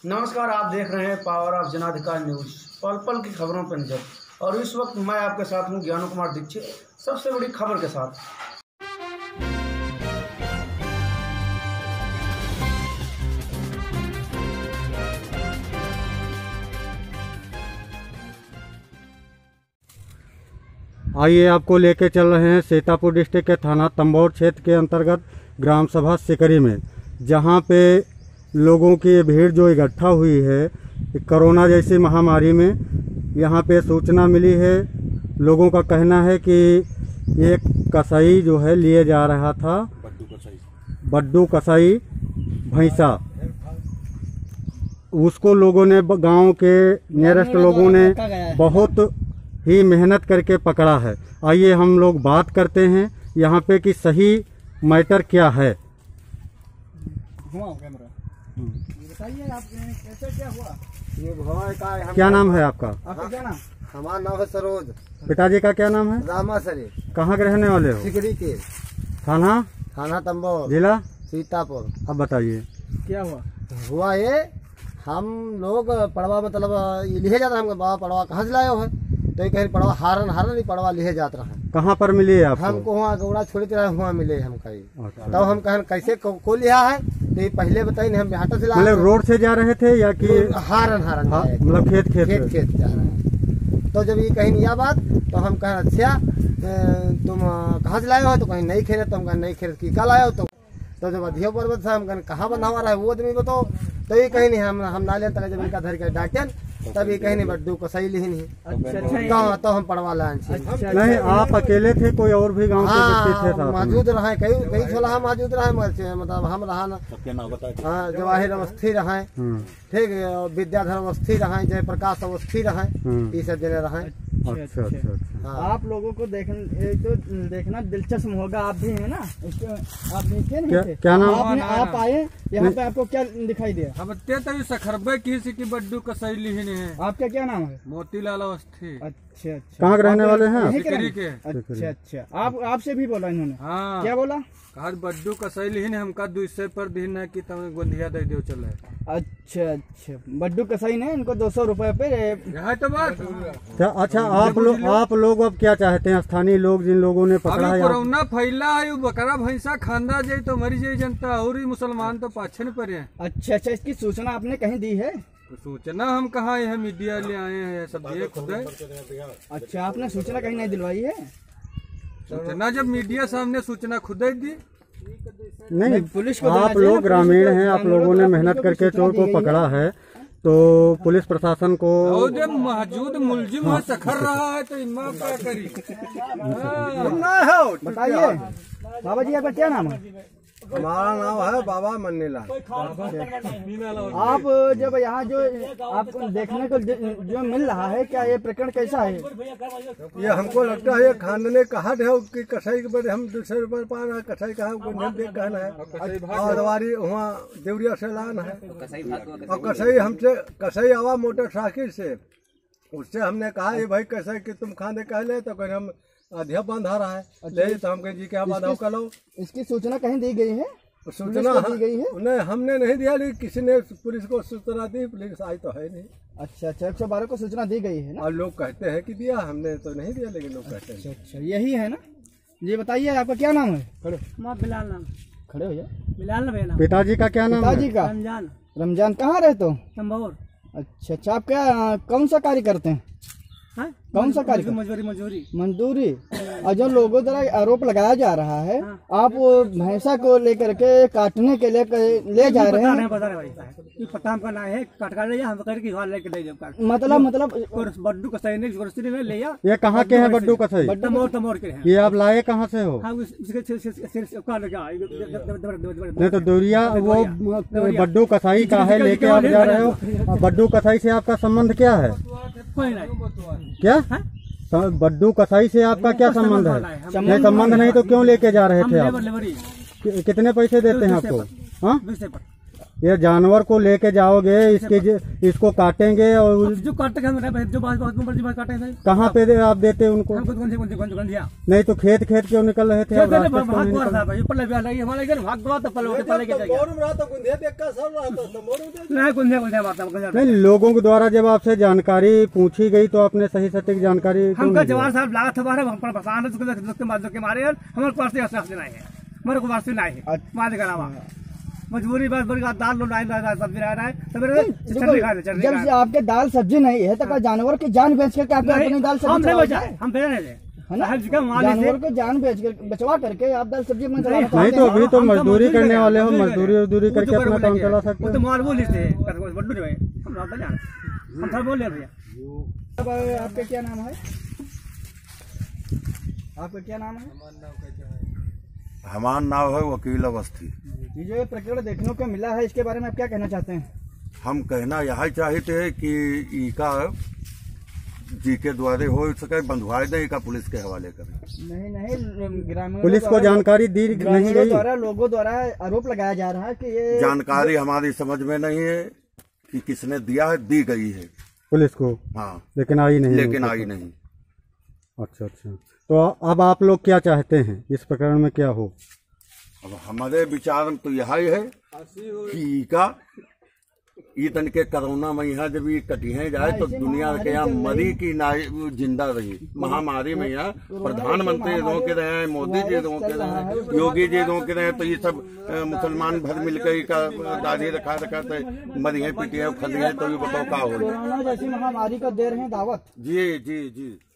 नमस्कार, आप देख रहे हैं पावर ऑफ जनाधिकार न्यूज। पल पल की खबरों पर नजर। और इस वक्त मैं आपके साथ हूं ज्ञानू कुमार दीक्षित, सबसे बड़ी खबर के साथ। आइए आपको लेके चल रहे हैं सीतापुर डिस्ट्रिक्ट के थाना तंबौर क्षेत्र के अंतर्गत ग्राम सभा सिकरी में, जहां पे लोगों की भीड़ जो इकट्ठा हुई है कोरोना जैसी महामारी में। यहां पे सूचना मिली है, लोगों का कहना है कि एक कसाई जो है लिए जा रहा था, बड्डू कसाई भैंसा, उसको लोगों ने, गांव के नियरेस्ट लोगों ने बहुत ही मेहनत करके पकड़ा है। आइए हम लोग बात करते हैं यहाँ पे कि सही मैटर क्या है। बताइए आप कैसे क्या हुआ? क्या नाम है आपका? आपका क्या नाम? हमारा नाम है सरोज। पिताजी का क्या नाम है? रामा सरे। कहाँ के रहने वाले हो? सिकरी के। थाना तंबौर, जिला सीतापुर। अब बताइए क्या हुआ ये, हम लोग पड़वा मतलब लिए जाते हैं। हम बाबा पड़वा कहाँ से लाए हो है, तो ये कहीं पड़वा हारन ही पड़वा लिए जाते रहे। कहाँ पर मिली है आपको? हमको वहाँ गौड़ा छोड़ी तरह हुआ मिले हम कहीं। अच्छा। तब हम कहें कैसे को लिया है, तो ये पहले बताइए हम बिहाटा से लाए। मतलब रोड से जा रहे थे या कि हारन मतलब खेत जा रहे हैं। तो जब ये कहीं यह बात, तो हम कहें अच्छा तुम कहाँ से लाए हो, तो कहीं नहीं खेले। तो हम कहें नहीं खेले की का लाए हो, तो जब अधियो पर्वत था हम कहें कहाँ बंधावा रहा है वो आदमी बताओ। तो ये कहीं नहीं हम नाले तक जब इनका धर के डांटन, तब ये कहीं नहीं बड्डू को सही ली नहीं। अच्छा, तो हम पड़वा लाए नहीं, आप अकेले थे, कोई और भी गांव के व्यक्ति थे साथ में? मौजूद रहे, कई छोला मौजूद रहे, मतलब हम रहा जवाहिर अवस्थी रहे, ठीक, विद्याधर अवस्थी रहे, जयप्रकाश अवस्थी रहे, ये सब जने रहे। अच्छा। आप लोगों को देखना दिलचस्प होगा, आप भी है ना, आप देखे क्या नाम? आप आए यहाँ पे, आपको क्या दिखाई दिया? अब तभी सखरबे की बड्डू कसई लिहिन है। आपका क्या नाम है? मोतीलाल अवस्थी। अच्छा। कहाँ के रहने वाले हैं? सिकरी के। अच्छा। आपसे भी बोला इन्होंने? हाँ। क्या बोला? कहा बड्डू कसई लिहिन हमका 200 पर दिन है कि तुम गोंधिया दे दो चले। अच्छा, बड्डू कसाई ने इनको 200 रुपए पे। यहाँ तो बात। अच्छा, आप लोग अब क्या चाहते हैं? स्थानीय लोग, जिन लोगों ने पकड़ा है, कोरोना फैला है, बकरा भैंसा खांदा जाये तो मरी जाये जनता, और ही मुसलमान तो पाछे न पड़े। अच्छा, इसकी सूचना आपने कहीं दी है? तो सूचना हम कहाँ है, मीडिया ले आए हैं, सब दिए खुद। अच्छा, आपने सूचना कहीं नहीं दिलवाई है? सूचना जब मीडिया सामने सूचना खुद ही दी। नहीं, पुलिस को आप लोग ग्रामीण हैं, आप लोगों ने मेहनत करके चोर को पकड़ा है, तो पुलिस प्रशासन को जब मौजूद मुलजिम है सखर रहा है तो इम्मा क्या करी। बताइए बाबा जी, आपका क्या नाम है? हमारा नाम है बाबा मन्नीला। आप जब यहाँ जो आपको देखने को जो मिल रहा है, क्या ये प्रकरण कैसा है? ये हमको लगता है ये खानदानी कहाट है, उसकी कसाई के बड़े हम 200 रुपये पा रहे हैं। कसाई कहा कहना है, और हमारी वहाँ देवरिया से लान है, और कसाई हमसे कसाई आवा मोटरसाइकिल से, उससे हमने कहा ये भाई कसाई कि तुम खाने कह ले, तो कहीं हम आधिया बांधा रहा है। ले तो हम कहें जी क्या बांधा कर लो। इसकी सूचना कहीं दी गई है? सूचना दी गई है? नहीं, हमने नहीं दिया, लेकिन किसी ने पुलिस को सूचना दी, पुलिस आई तो है नहीं। अच्छा, 112 को सूचना दी गई है ना? और लोग कहते हैं कि दिया, हमने तो नहीं दिया, लेकिन लोग कहते हैं। अच्छा, यही है ना जी। बताइए आपका क्या नाम है? बिलाल नाम। खड़े हो जाए। बिलाल ना। पिताजी का क्या नाम है? पिताजी का रमजान। कहाँ रहते हो? तंबौर। अच्छा, आप क्या कौन सा कार्य करते हैं? कौन सा कार्य? मजदूरी। और जो लोगों द्वारा आरोप लगाया जा रहा है, आप भैंसा को लेकर के काटने के लिए ले जा रहे हैं। मतलब बड्डू कसाई ने ले जा। ये कहाँ के हैं बड्डू कसाई? तंबौर के हैं। ये आप लाए कहाँ से हो? नहीं तो दूरिया वो बड्डू कसाई का है, लेके आप जा रहे हो। बड्डू कसाई से आपका संबंध क्या है? क्या बड्डू कसाई से आपका क्या संबंध है? नहीं, संबंध नहीं तो क्यों लेके जा रहे थे आप? कितने पैसे देते हैं आपको? हाँ, ये जानवर को लेके जाओगे, इसको काटेंगे और जो काटते हैं जो बात काटे हैं कहाँ पे आप देते हैं उनको? हमको कौन दिया नहीं तो खेत क्यों निकल रहे थे? आप रास्ते से क्यों नहीं निकल? नहीं, लोगों के द्वारा जब आपसे जानकारी पूछी गई तो आपने सही सटीक जानकारी क्यों हमका नहीं दी? जवाहर साहब लागत हमारे हमारे हमारे हमारे पास नहीं है, हमारे को वास्ते नहीं है बात करावा मजबूरी बस बड़ी दाल लो सब्जी रहा है जब से आपके दाल सब्जी नहीं है तो क्या जानवर की जान बेच करके आपको अपनी दाल सब्जी हम जानवर को जान बेच कर बचवा करके आप दाल सब्जी अपना नहीं तो अभी तो मजदूरी करने वाले हो, मजदूरी करके अपना काम चला सकते हो। तो माल बोल लेते हम बोल भैया। अब आपका क्या नाम है? आपका क्या नाम है? हमारा नाम है वकील अवस्थी। ये जो ये प्रकरण देखने को मिला है इसके बारे में आप क्या कहना चाहते हैं? हम कहना यही चाहते हैं कि इका जी के द्वारे हो सके बंधुआई दे, इका पुलिस के हवाले करें। नहीं ग्रामीण पुलिस को जानकारी दी नहीं गई द्वारा लोगों द्वारा आरोप लगाया जा रहा है कि ये जानकारी हमारी समझ में नहीं है कि किसने दिया है, दी गई है पुलिस को, हाँ लेकिन आई नहीं। लेकिन आई नहीं। अच्छा, तो अब आप लोग क्या चाहते हैं इस प्रकरण में क्या हो? अब हमारे विचार में तो यही है कि इका ये तन के कोरोना में यहाँ जब ये कटिहे जाए तो दुनिया के यहाँ मरी की ना जिंदा रही। महामारी में यहाँ प्रधानमंत्री रोके रहे हैं, मोदी जी रोके रहे हैं, योगी जी रोके रहे हैं, तो ये सब मुसलमान भर मिलकर का दाढ़ी रखा तो मरी है, पिटी है, खली है, तो ये बताओ क्या हो। कोरोना जैसी महामारी का दे रहे हैं दावत। जी जी जी।